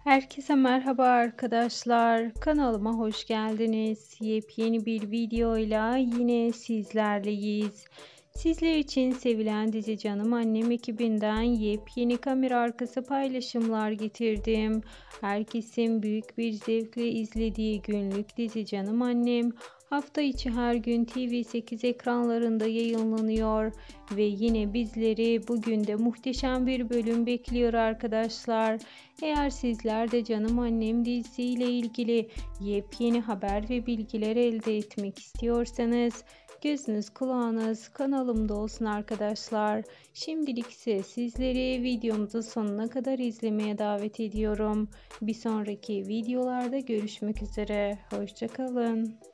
Herkese merhaba arkadaşlar. Kanalıma hoş geldiniz. Yepyeni bir videoyla yine sizlerleyiz. Sizler için sevilen dizi Canım Annem ekibinden yepyeni kamera arkası paylaşımlar getirdim. Herkesin büyük bir zevkle izlediği günlük dizi Canım Annem hafta içi her gün TV8 ekranlarında yayınlanıyor ve yine bizleri bugün de muhteşem bir bölüm bekliyor arkadaşlar. Eğer sizler de Canım Annem dizisiyle ilgili yepyeni haber ve bilgiler elde etmek istiyorsanız gözünüz kulağınız kanalımda olsun arkadaşlar. Şimdilik ise sizleri videomuzun sonuna kadar izlemeye davet ediyorum. Bir sonraki videolarda görüşmek üzere. Hoşça kalın.